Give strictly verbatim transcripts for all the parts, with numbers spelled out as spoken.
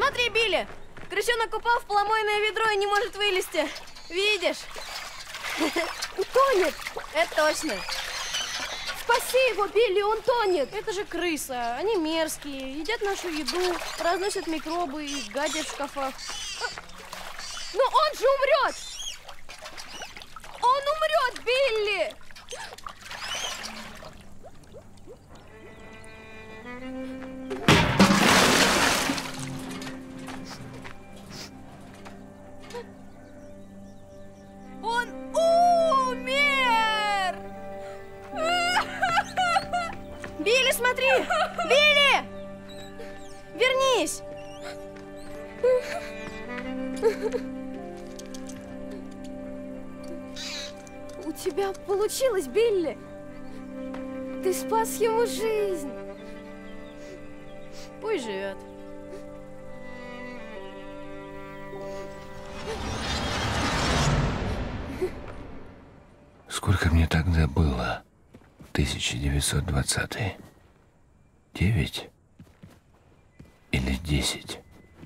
Смотри, Билли! Крысенок упал в поломойное ведро и не может вылезти. Видишь? Тонет! Это точно. Спаси его, Билли, он тонет! Это же крыса. Они мерзкие, едят нашу еду, разносят микробы и гадят в шкафах. Но он же умрет! Он умрет, Билли! Он умер! Билли, смотри! Билли! Вернись! У тебя получилось, Билли! Ты спас ему жизнь! Пусть живет. Сколько мне тогда было? тысяча девятьсот двадцатый. Девять? Или десять?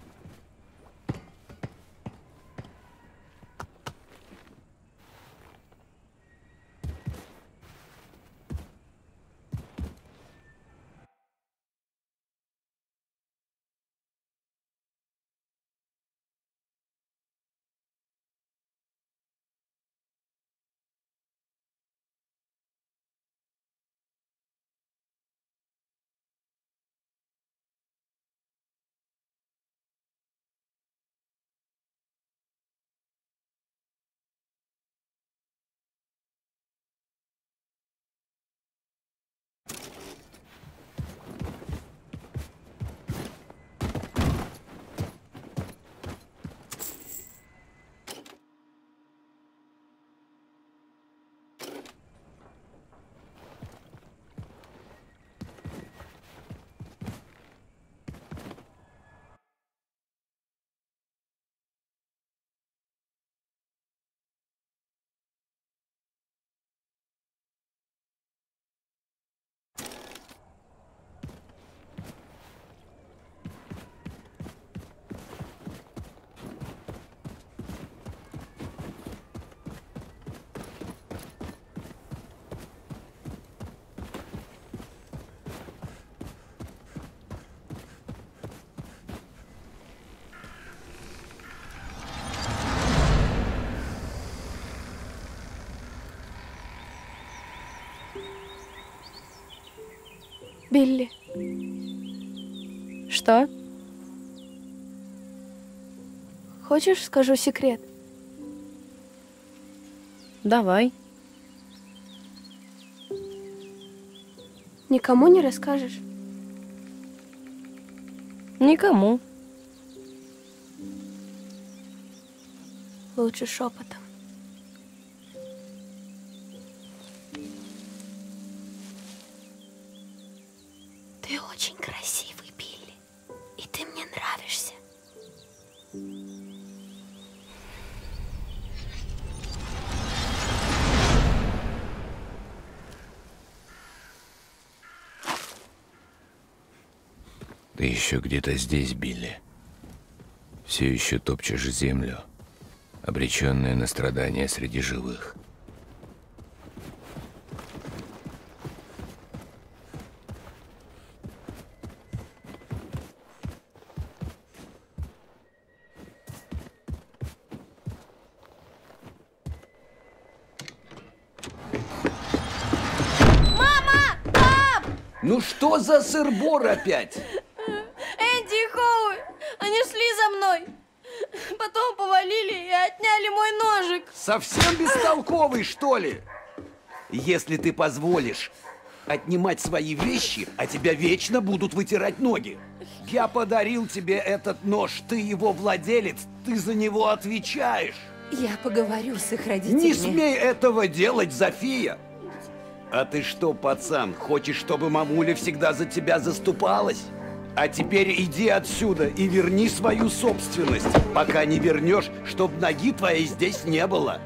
Билли. Что? Хочешь, скажу секрет? Давай. Никому не расскажешь? Никому. Лучше шепотом. Ты очень красивый, Билли, и ты мне нравишься. Ты еще где-то здесь, Билли. Все еще топчешь землю, обреченная на страдания среди живых. Ну что за сыр-бор опять? Энди и Хоуи, они шли за мной. Потом повалили и отняли мой ножик. Совсем бестолковый, что ли? Если ты позволишь отнимать свои вещи, а тебя вечно будут вытирать ноги. Я подарил тебе этот нож, ты его владелец, ты за него отвечаешь. Я поговорю с их родителями. Не смей этого делать, Зофия! А ты что, пацан, хочешь, чтобы мамуля всегда за тебя заступалась? А теперь иди отсюда и верни свою собственность, пока не вернешь, чтоб ноги твоей здесь не было.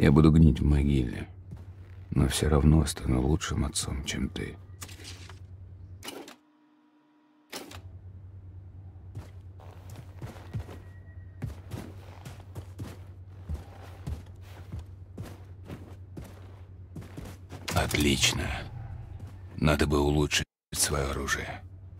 Я буду гнить в могиле, но все равно стану лучшим отцом, чем ты. Отлично. Надо бы улучшить свое оружие.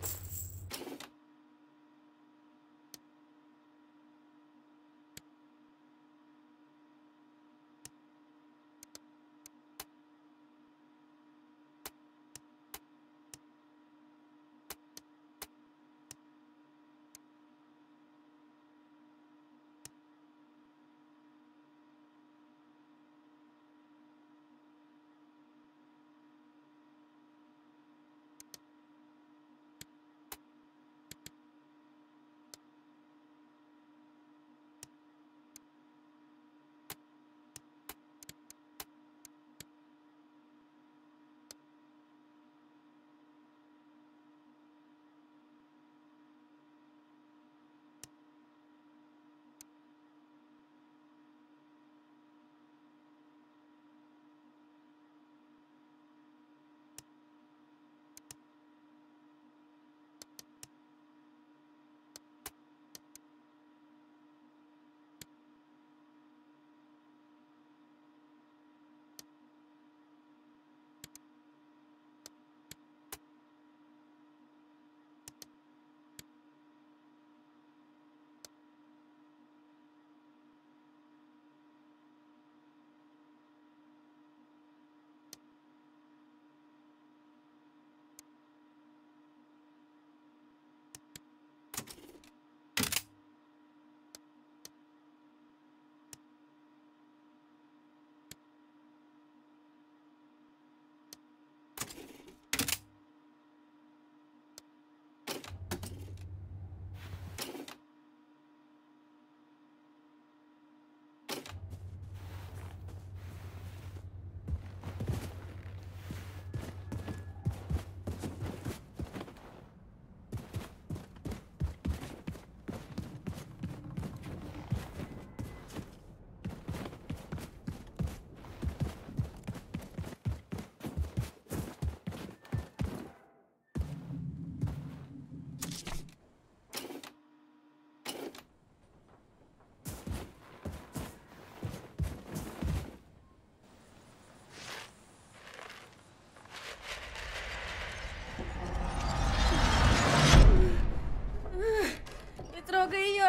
трогай ее.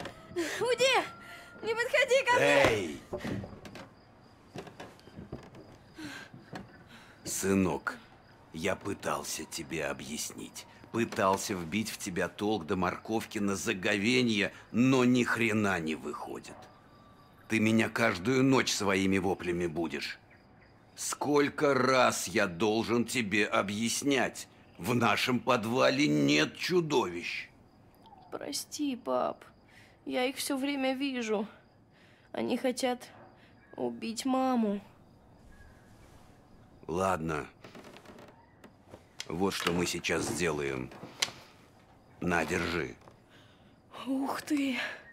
Уйди! Не подходи ко мне! Эй! Сынок, я пытался тебе объяснить. Пытался вбить в тебя толк до морковки на заговенье, но ни хрена не выходит. Ты меня каждую ночь своими воплями будешь. Сколько раз я должен тебе объяснять? В нашем подвале нет чудовищ. Прости, пап. Я их все время вижу. Они хотят убить маму. Ладно. Вот что мы сейчас сделаем. На, держи. Ух ты.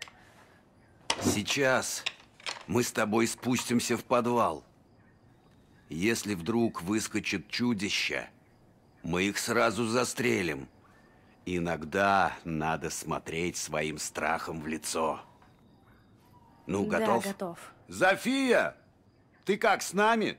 Сейчас мы с тобой спустимся в подвал. Если вдруг выскочит чудище, мы их сразу застрелим. Иногда надо смотреть своим страхом в лицо. Ну, готов? Да, готов. Зофия, ты как, с нами?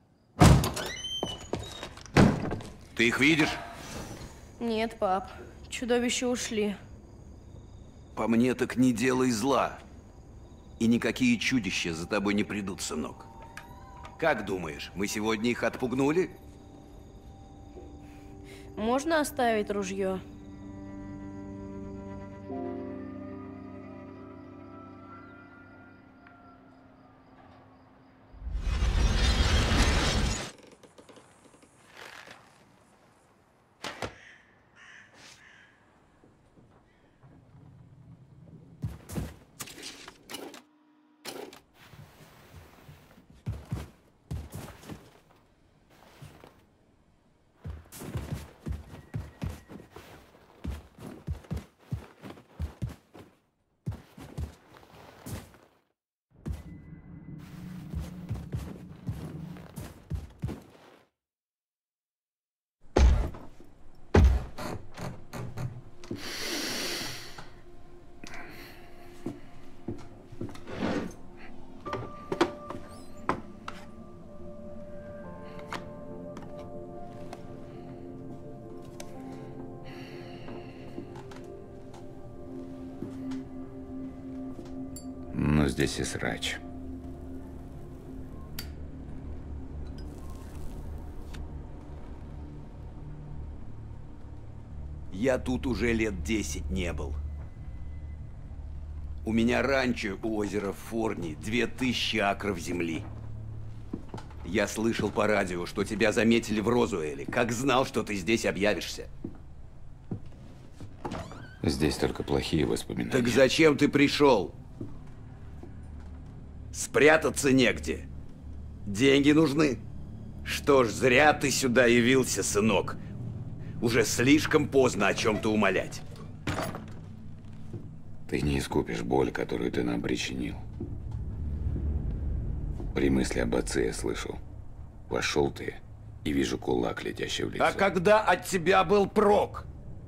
Ты их видишь? Нет, пап. Чудовища ушли. По мне так не делай зла. И никакие чудища за тобой не придут, сынок. Как думаешь, мы сегодня их отпугнули? Можно оставить ружье? здесь и срач. Я тут уже лет десять не был. У меня ранчо у озера Форни, две тысячи акров земли. Я слышал по радио, что тебя заметили в Розуэле. Как знал, что ты здесь объявишься. Здесь только плохие воспоминания. Так зачем ты пришел? Спрятаться негде. Деньги нужны. Что ж, зря ты сюда явился, сынок. Уже слишком поздно о чем-то умолять. Ты не искупишь боль, которую ты нам причинил. При мысли об отце я слышал. Вошел ты и вижу кулак, летящий в лицо. А когда от тебя был прок?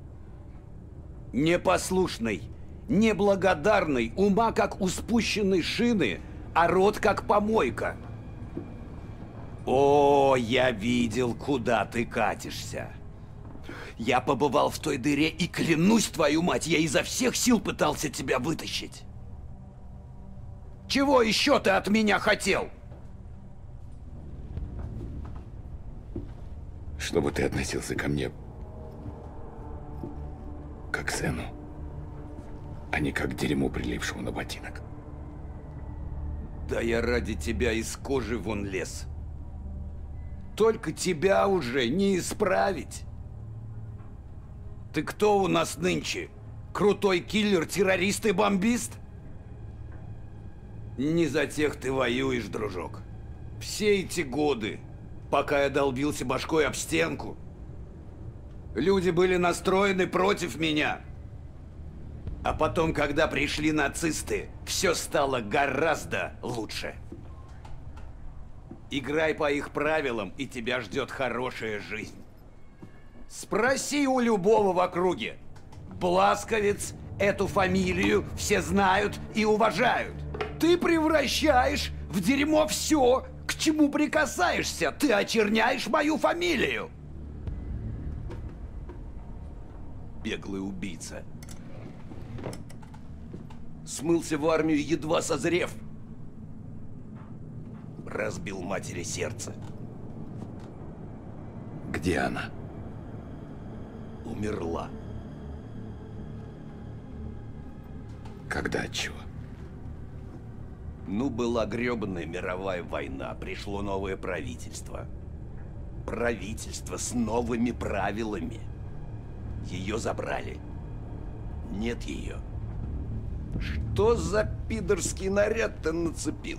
Непослушный, неблагодарный, ума как у спущенной шины, а рот как помойка. О, я видел, куда ты катишься. Я побывал в той дыре и, клянусь, твою мать, я изо всех сил пытался тебя вытащить. Чего еще ты от меня хотел? Чтобы ты относился ко мне как к сыну, а не как к дерьму, прилипшему на ботинок. Да я ради тебя из кожи вон лез. Только тебя уже не исправить. Ты кто у нас нынче? Крутой киллер, террорист и бомбист? Не за тех ты воюешь, дружок. Все эти годы, пока я долбился башкой об стенку, люди были настроены против меня. А потом, когда пришли нацисты, все стало гораздо лучше. Играй по их правилам, и тебя ждет хорошая жизнь. Спроси у любого в округе. Бласковец, эту фамилию все знают и уважают. Ты превращаешь в дерьмо все, к чему прикасаешься. Ты очерняешь мою фамилию. Беглый убийца. Смылся в армию, едва созрев. Разбил матери сердце. Где она? Умерла. Когда, от чего? Ну, была гребаная мировая война, пришло новое правительство. Правительство с новыми правилами. Ее забрали. Нет ее. Что за пидорский наряд ты нацепил?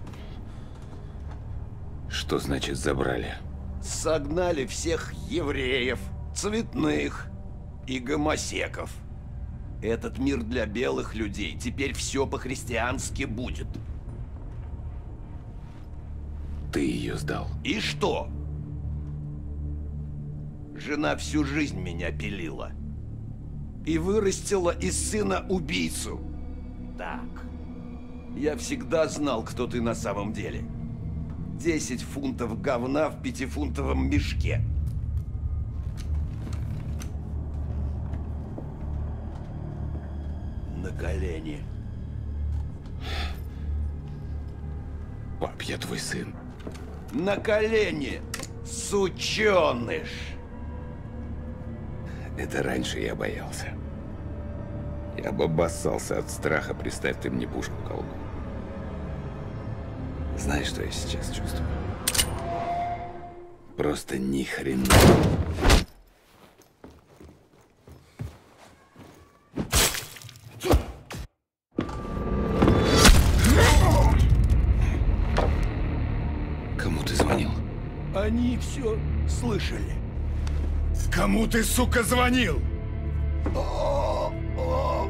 Что значит забрали? Согнали всех евреев, цветных и гомосеков. Этот мир для белых людей. Теперь все по-христиански будет. Ты ее сдал. И что? Жена всю жизнь меня пилила. И вырастила из сына убийцу. Так. Я всегда знал, кто ты на самом деле. Десять фунтов говна в пятифунтовом мешке. На колени. Пап, я твой сын. На колени, сученыш. Это раньше я боялся. Я бы обоссался от страха, представь ты мне пушку в колбу. Знаешь, что я сейчас чувствую? Просто ни хрена. Кому ты звонил? Они все слышали. Кому ты, сука, звонил? О, о,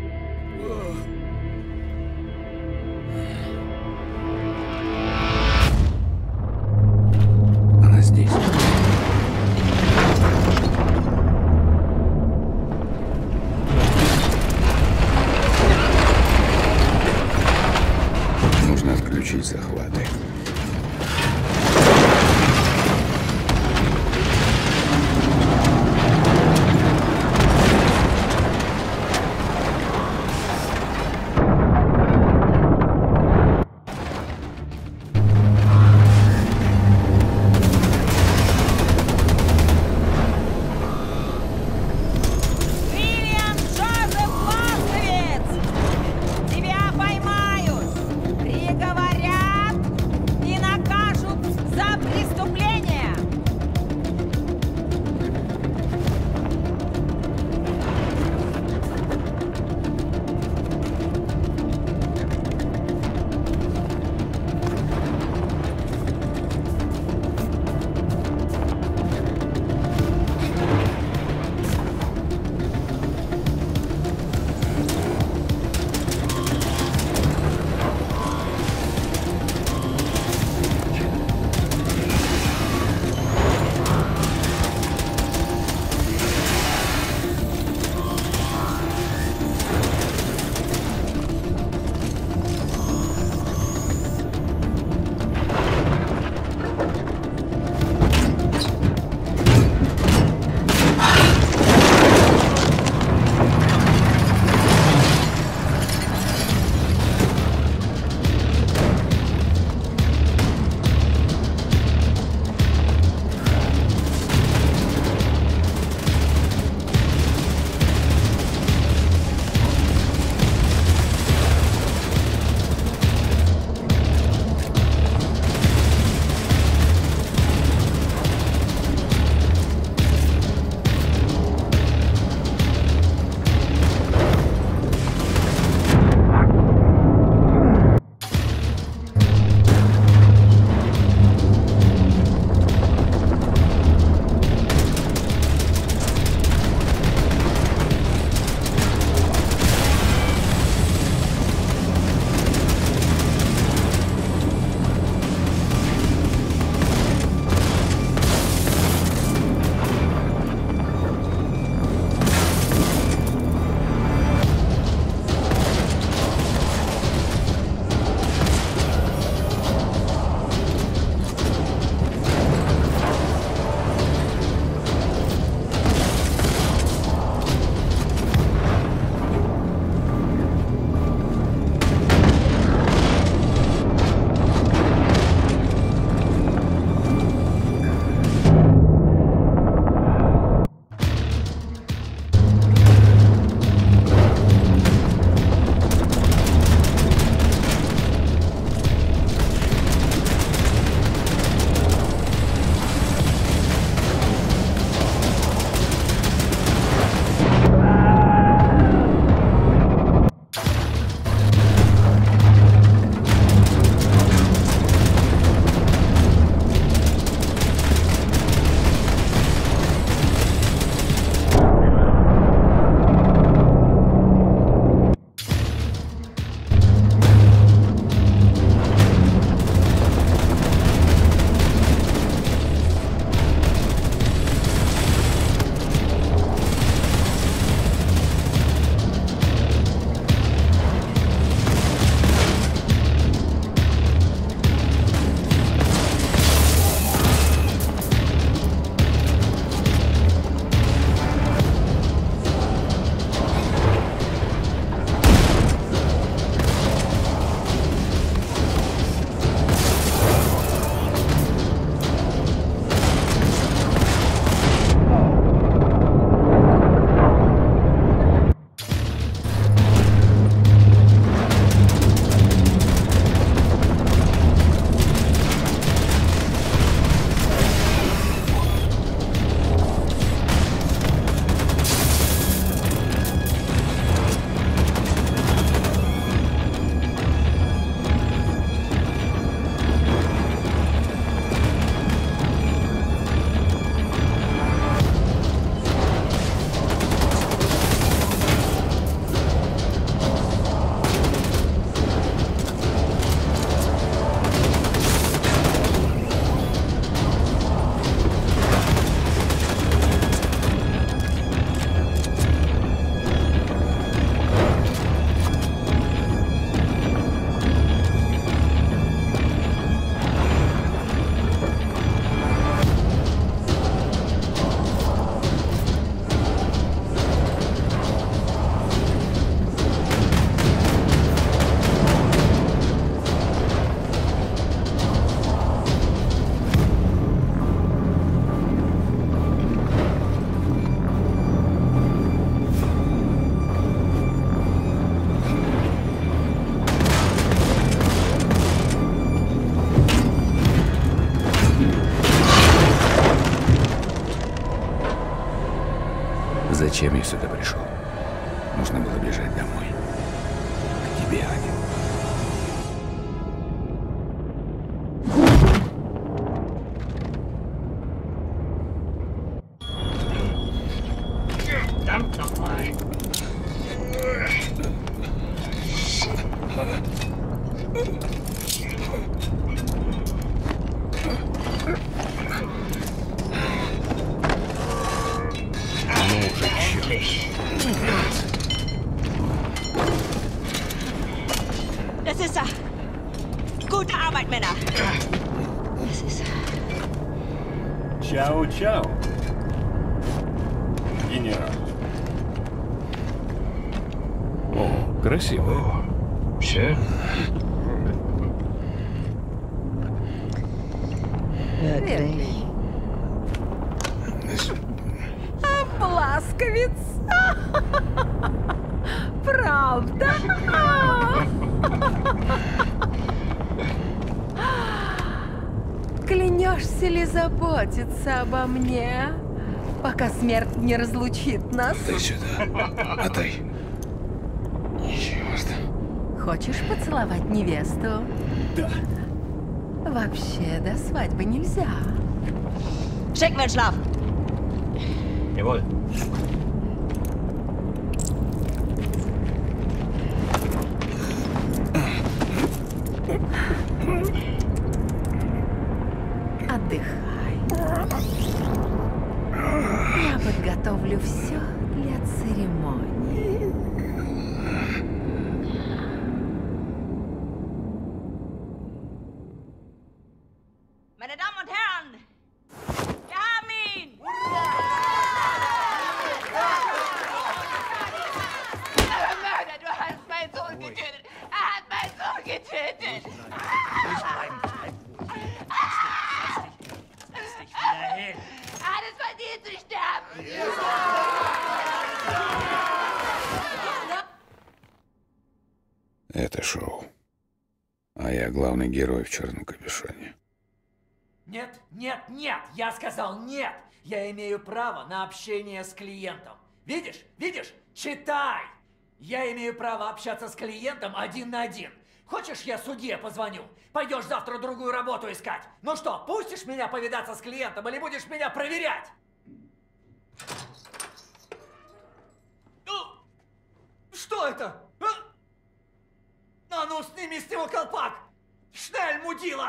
Она здесь. Нужно отключить захваты. Зачем я сюда пришел? Нужно было бежать домой. К тебе, Аня. Das ist er. Gute Arbeit, Männer. Das ist er. Чао-чао. Генерал. О, красиво. Все? Обласковец. Правда? Клянешься ли заботиться обо мне, пока смерть не разлучит нас? Дай сюда. Отдай. Ничего там. Хочешь поцеловать невесту? Да. Вообще, до свадьбы нельзя. Schicken wir in Schlaf. Jawohl. Отдыхай. Я подготовлю все для церемонии. Meine Damen und Herren, wir haben ihn! Mörder, du hast meinen Sohn getötet! Er hat meinen Sohn getötet! Er hat es verdient zu sterben! Это шоу. А я главный герой в черном капюшоне. Нет, нет, нет! Я сказал нет! Я имею право на общение с клиентом. Видишь? Видишь? Читай! Я имею право общаться с клиентом один на один. Хочешь, я судье позвоню? Пойдешь завтра другую работу искать? Ну что, пустишь меня повидаться с клиентом или будешь меня проверять? Ну, что это? А? А ну, сними с него колпак! Шнель, мудила!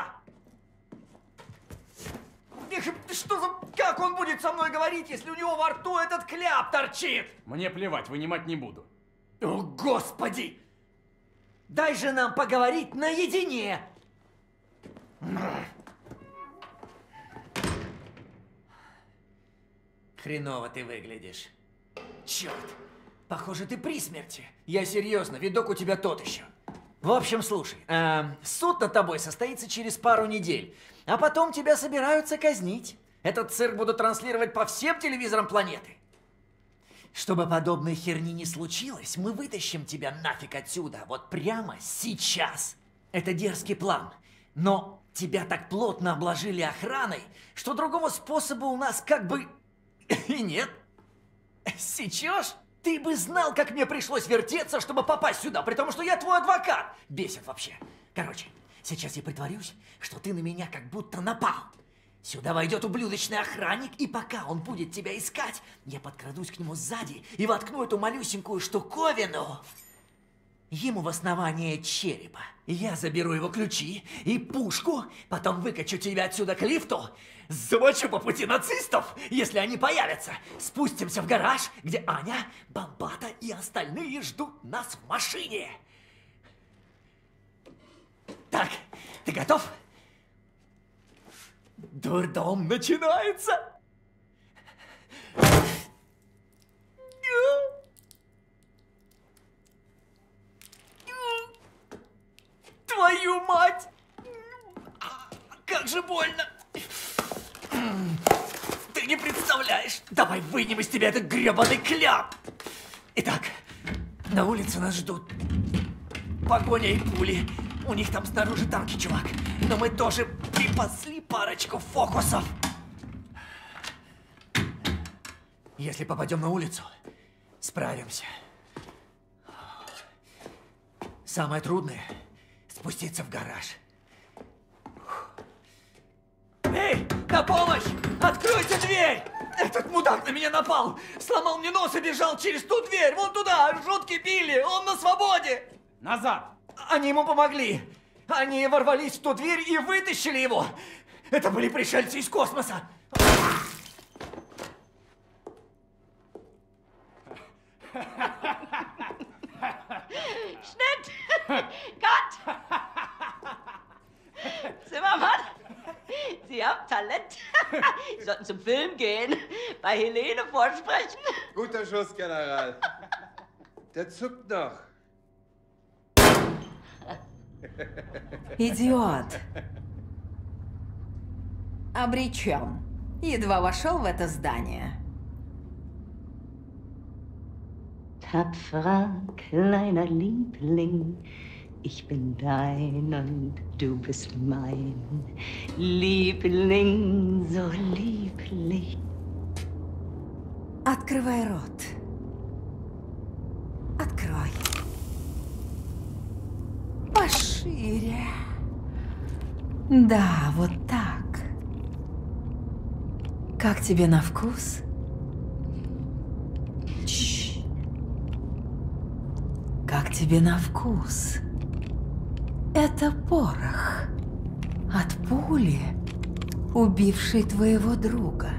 Эх, что за... Как он будет со мной говорить, если у него во рту этот кляп торчит? Мне плевать, вынимать не буду. О, Господи! Дай же нам поговорить наедине! Хреново ты выглядишь. Черт! Похоже, ты при смерти. Я серьезно, видок у тебя тот еще. В общем, слушай, э, суд над тобой состоится через пару недель, а потом тебя собираются казнить. Этот цирк будут транслировать по всем телевизорам планеты. Чтобы подобной херни не случилось, мы вытащим тебя нафиг отсюда, вот прямо сейчас. Это дерзкий план, но тебя так плотно обложили охраной, что другого способа у нас как бы и нет. Сечешь? Ты бы знал, как мне пришлось вертеться, чтобы попасть сюда, при том, что я твой адвокат. Бесит вообще. Короче, сейчас я притворюсь, что ты на меня как будто напал. Сюда войдет ублюдочный охранник, и пока он будет тебя искать, я подкрадусь к нему сзади и воткну эту малюсенькую штуковину ему в основание черепа. Я заберу его ключи и пушку, потом выкачу тебя отсюда к лифту, замочу по пути нацистов, если они появятся. Спустимся в гараж, где Аня, Бомбата и остальные ждут нас в машине. Так, ты готов? Дурдом начинается. Твою мать! Как же больно! Ты не представляешь! Давай вынем из тебя этот гребаный кляп! Итак, на улице нас ждут погоня и пули. У них там снаружи танки, чувак. Но мы тоже припасли парочку фокусов. Если попадем на улицу, справимся. Самое трудное — спуститься в гараж. Эй, на помощь! Откройте дверь! Этот мудак на меня напал! Сломал мне нос и бежал через ту дверь! Вон туда! Жуткий Билли! Он на свободе! Назад! Они ему помогли! Они ворвались в ту дверь и вытащили его! Это были пришельцы из космоса! Schnitt! Cut! Zimmermann, Sie haben Talent. Sie sollten zum Film gehen, bei Helene vorsprechen. Guter Schuss, General. Der zuckt noch. Идиот. Обречен. Едва вошел в это здание. Tapferer kleiner Liebling, ich bin dein und du bist mein. Liebling, so lieblich. Открывай рот. Открой. Пошире. Да, вот так. Как тебе на вкус? Чш. Как тебе на вкус? Это порох от пули, убившей твоего друга.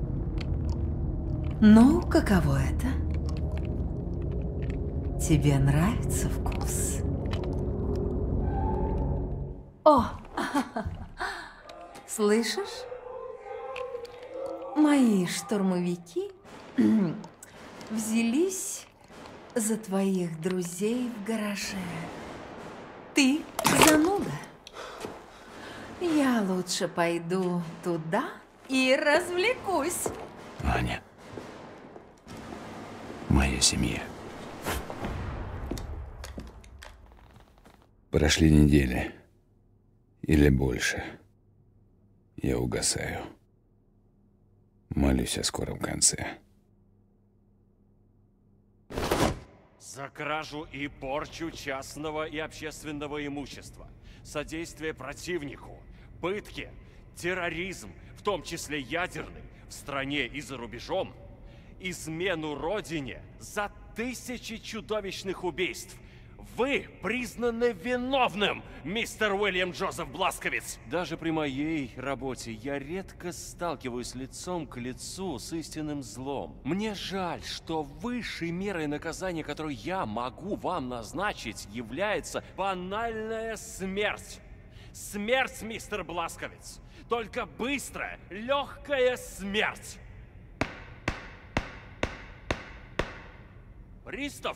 Ну, каково это? Тебе нравится вкус? О! Слышишь? Мои штурмовики взялись за твоих друзей в гараже. Ты зануда. Я лучше пойду туда и развлекусь. Аня. Моя семья. Прошли недели. Или больше. Я угасаю. Молюсь о скором конце. За кражу и порчу частного и общественного имущества, содействие противнику, пытки, терроризм, в том числе ядерный, в стране и за рубежом, измену родине, за тысячи чудовищных убийств. Вы признаны виновным, мистер Уильям Джозеф Бласковиц. Даже при моей работе я редко сталкиваюсь лицом к лицу с истинным злом. Мне жаль, что высшей мерой наказания, которую я могу вам назначить, является банальная смерть. Смерть, мистер Бласковиц. Только быстрая, легкая смерть. Пристав!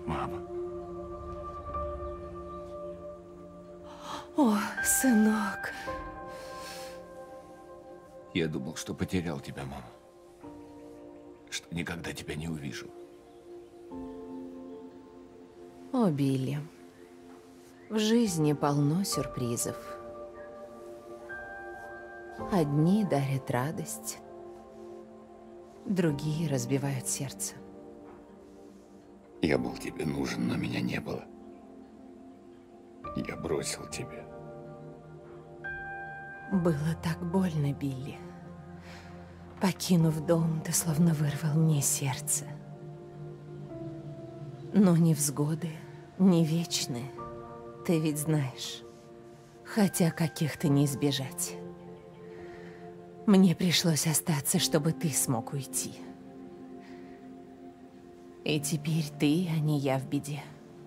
Мама. О, сынок. Я думал, что потерял тебя, мама. Что никогда тебя не увижу. О, Билли. В жизни полно сюрпризов. Одни дарят радость, другие разбивают сердце. Я был тебе нужен, но меня не было. Я бросил тебя. Было так больно, Билли. Покинув дом, ты словно вырвал мне сердце. Но невзгоды не вечны, ты ведь знаешь. Хотя каких-то не избежать. Мне пришлось остаться, чтобы ты смог уйти. И теперь ты, а не я в беде.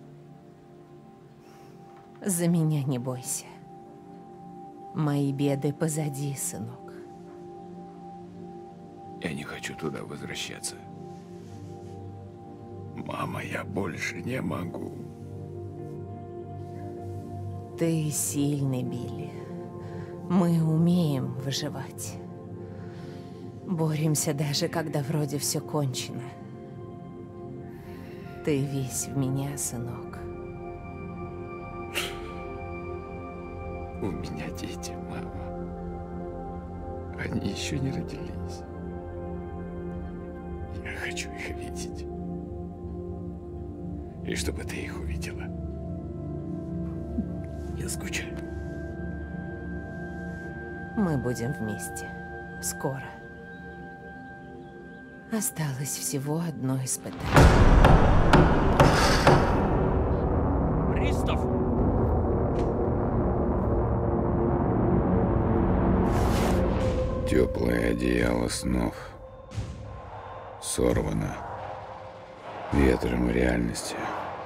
За меня не бойся. Мои беды позади, сынок. Я не хочу туда возвращаться. Мама, я больше не могу. Ты сильный, Билли. Мы умеем выживать. Боремся даже, когда вроде все кончено. Ты весь в меня, сынок. У меня дети, мама. Они еще не родились. Я хочу их видеть. И чтобы ты их увидела. Я скучаю. Мы будем вместе. Скоро. Осталось всего одно испытание. Пристав! Теплое одеяло снов сорвано ветром реальности.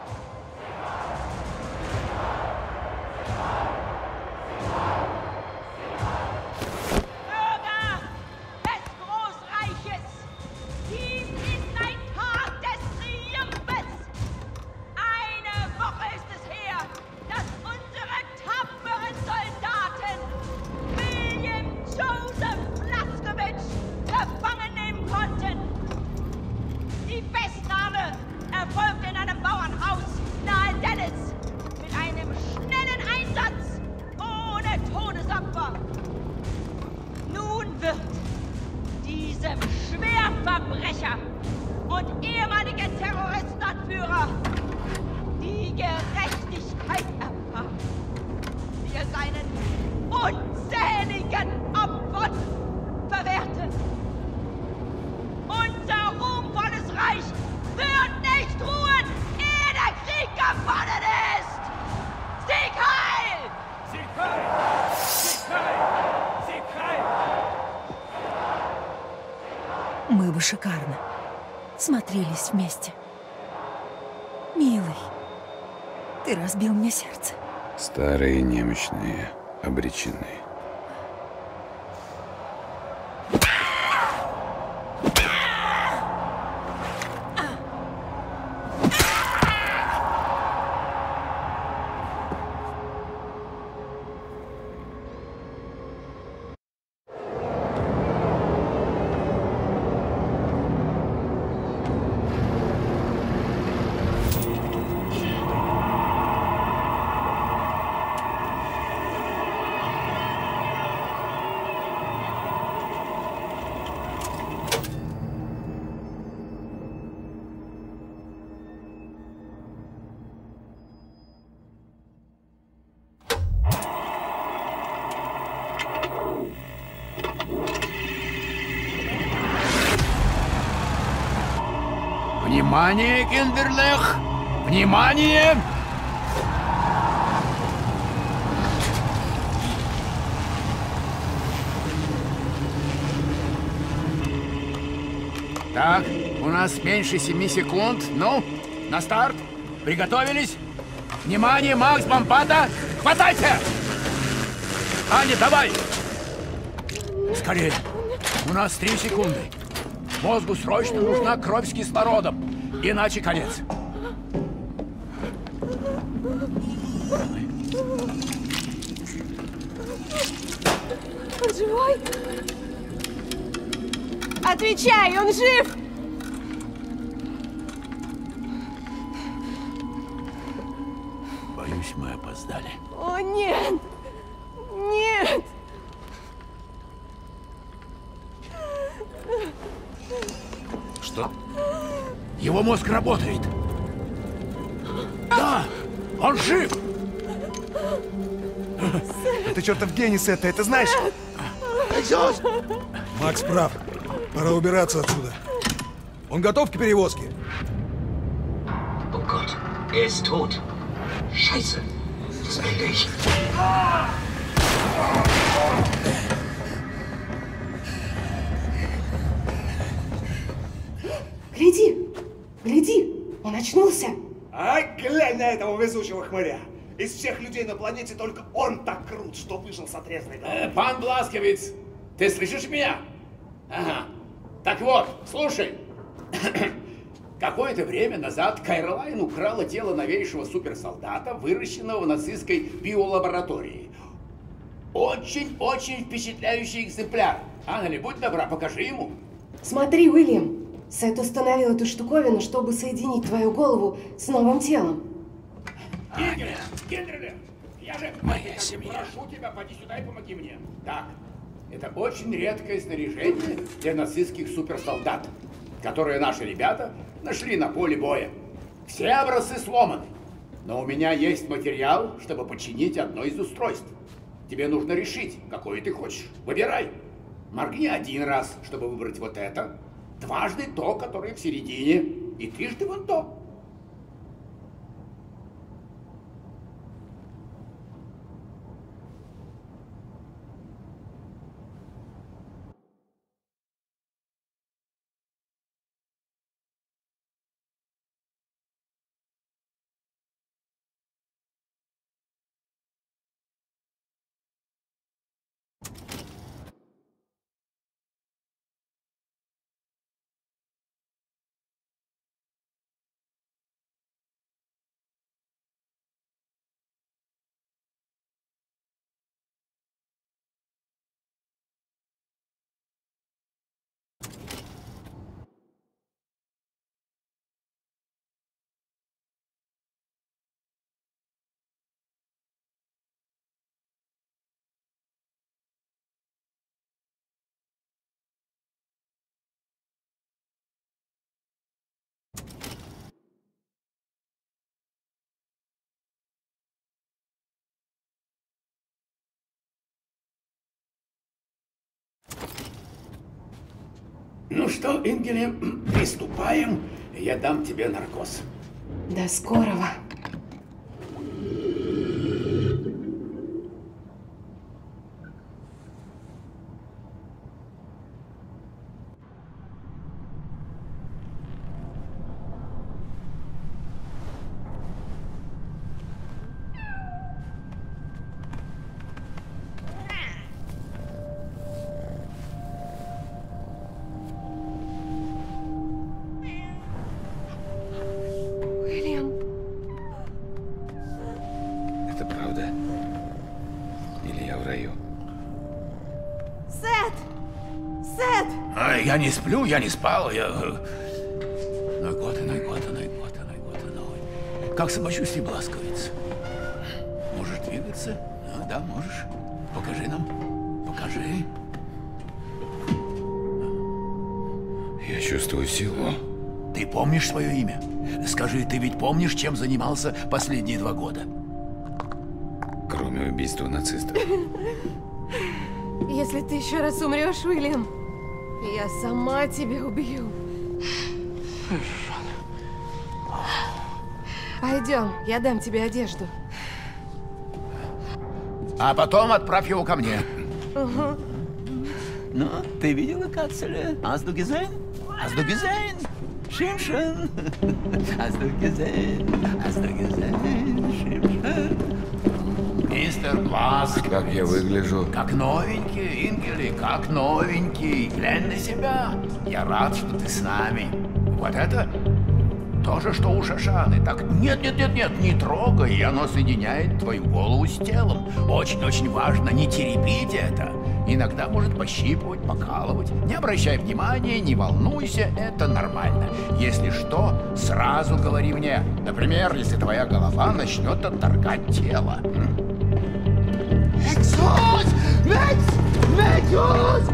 Мы бы шикарно смотрелись вместе. Милый, ты разбил мне сердце. Старые немощные обречены. Внимание, Киндерлех! Внимание! Так, у нас меньше семи секунд. Ну, на старт. Приготовились? Внимание, Макс Бомбата! Хватайся! Аня, давай! Скорее! У нас три секунды. Мозгу срочно нужна кровь с кислородом. Иначе конец. Он живой? Отвечай, он жив! Боюсь, мы опоздали. О, нет! Нет! Что? Его мозг работает. Да! Он жив! Это чертов гений, Сет, ты это знаешь? Макс прав. Пора убираться отсюда. Он готов к перевозке? Oh Gott, er ist tot. Scheiße. Das will ich. Гляди! Гляди! Он очнулся! Ай, глянь на этого везучего хмыря! Из всех людей на планете только он так крут, что выжил с отрезанной головой. Э, пан Бласковиц, ты слышишь меня? Ага. Так вот, слушай. Какое-то время назад Кайрлайн украла тело новейшего суперсолдата, выращенного в нацистской биолаборатории. Очень-очень впечатляющий экземпляр. Аннели, будь добра, покажи ему. Смотри, Уильям. Сет установил эту штуковину, чтобы соединить твою голову с новым телом. Гингель, Гиндерле, я же Моя семья. прошу тебя, поди сюда и помоги мне. Так, это очень редкое снаряжение для нацистских суперсолдат, которые наши ребята нашли на поле боя. Все образцы сломаны, но у меня есть материал, чтобы починить одно из устройств. Тебе нужно решить, какое ты хочешь. Выбирай. Моргни один раз, чтобы выбрать вот это, дважды то, которое в середине, и трижды вон то. Ну что, Ингеле, приступаем. Я дам тебе наркоз. До скорого. Это правда? Или я в раю? Сет! Сет! А, я не сплю, я не спал, я... Ну год, ну год, ну год, ну год, ну. Как самочувствие, Бласковиц? Можешь двигаться? Ну, да, можешь. Покажи нам. Покажи. Я чувствую силу. Ты помнишь свое имя? Скажи, ты ведь помнишь, чем занимался последние два года? Кроме убийства нацистов. Если ты еще раз умрешь, Уильям, я сама тебя убью. Пойдем, я дам тебе одежду. А потом отправь его ко мне. Угу. Ну, ты видела Кацеля? Hast du gesehen? Hast du gesehen? Schön, schön. Hast du gesehen? Hast du gesehen? Schön, schön. Мистер Бласковиц. Как я выгляжу? Как новенький, Ингели, как новенький. Глянь на себя. Я рад, что ты с нами. Вот это То же, что у Шашаны. Так, нет, нет, нет, нет, не трогай, оно соединяет твою голову с телом. Очень-очень важно не теребить это. Иногда может пощипывать, покалывать. Не обращай внимания, не волнуйся, это нормально. Если что, сразу говори мне. Например, если твоя голова начнет отторгать тело. Медюз! Медюз!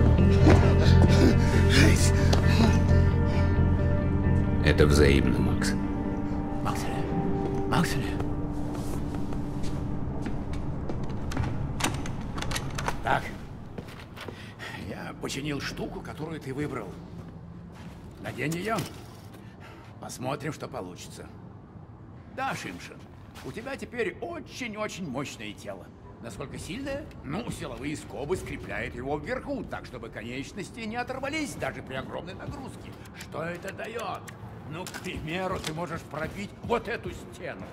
Это взаимно, Макс. Макселе, Макселе. Так, я починил штуку, которую ты выбрал. Надень ее. Посмотрим, что получится. Да, Шимшин, у тебя теперь очень-очень мощное тело. Насколько сильное? Ну, силовые скобы скрепляют его вверху, так, чтобы конечности не оторвались даже при огромной нагрузке. Что это дает? Ну, к примеру, ты можешь пробить вот эту стену.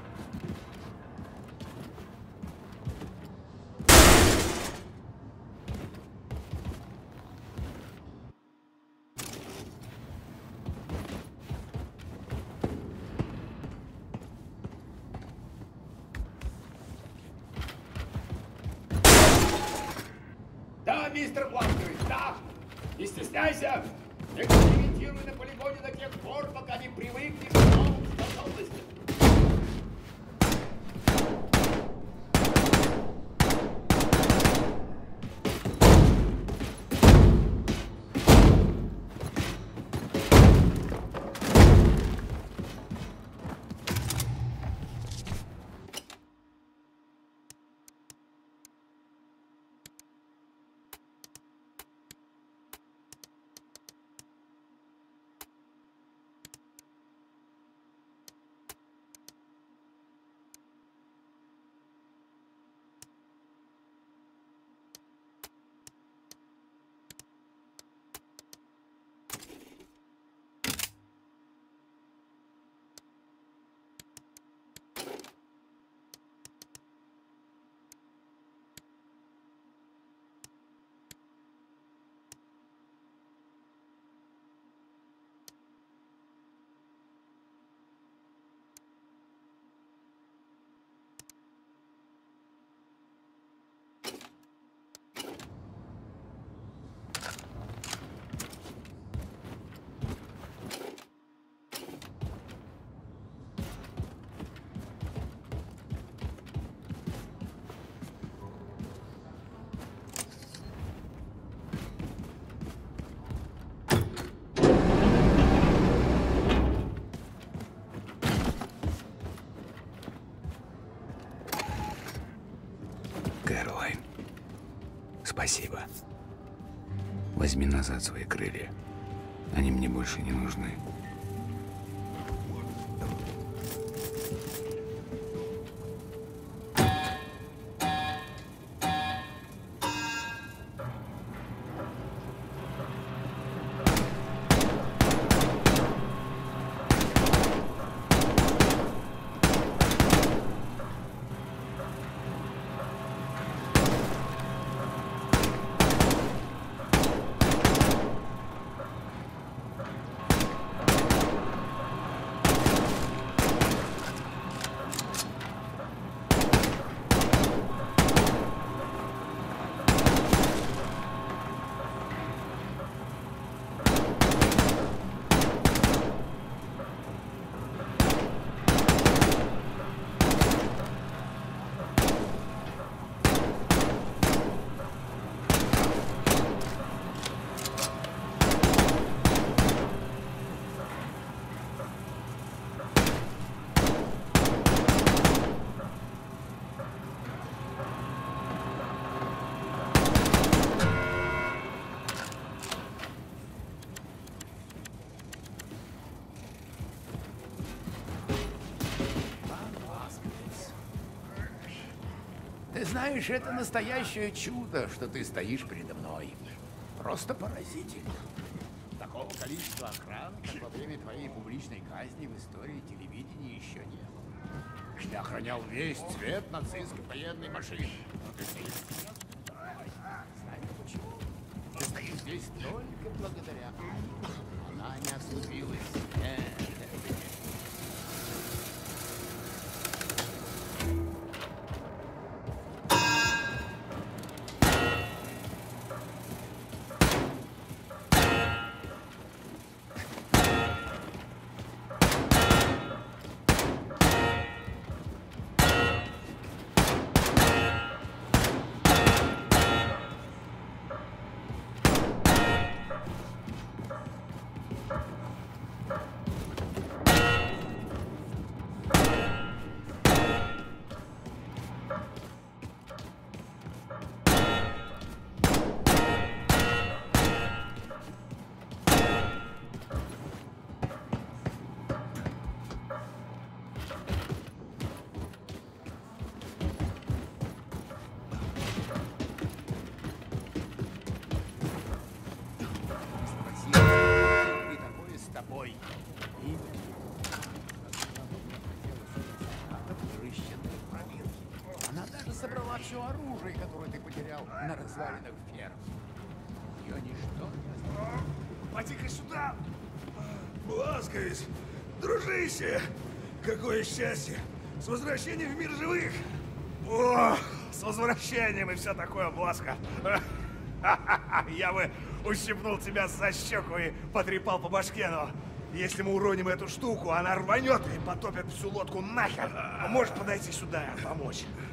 Да, мистер Бланкович, да! Не стесняйся! Экспериментируй на полигоне до тех пор, пока не привыкнешь к новым способностям. Кэролайн, спасибо. Возьми назад свои крылья. Они мне больше не нужны. Ты знаешь, это настоящее чудо, что ты стоишь передо мной. Просто поразительно. Такого количества охраны, как во время твоей публичной казни, в истории телевидения еще не было. Ты охранял весь цвет нацистской военной машины. Но ты стоишь здесь. Знаешь почему? Ты стоишь здесь только благодаря. Она не отступилась. Нет, нет, нет. оружие, которое ты потерял на развалинах ферм. Ее ничто не остановит. Поди-ка сюда! Бласкович, дружище! Какое счастье! С возвращением в мир живых! О, с возвращением и все такое, Бласка. Я бы ущипнул тебя за щеку и потрепал по башке, но если мы уроним эту штуку, она рванет и потопит всю лодку нахер. Можешь подойти сюда и помочь?